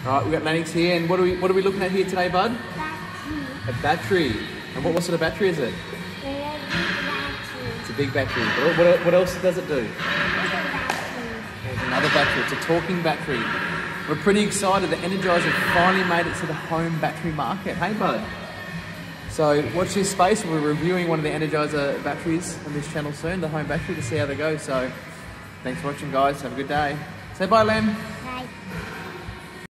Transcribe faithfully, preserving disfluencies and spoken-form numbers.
All right, we've got Lennox here, and what are we what are we looking at here today, bud? Battery. A battery. And what, what sort of battery is it? A big battery. It's a big battery. What, what, what else does it do? Little battery. There's another battery. It's a talking battery. We're pretty excited that Energizer finally made it to the home battery market. Hey, bud. So watch this space. We're reviewing one of the Energizer batteries on this channel soon, the home battery, to see how they go. So thanks for watching, guys. Have a good day. Say bye, Lem.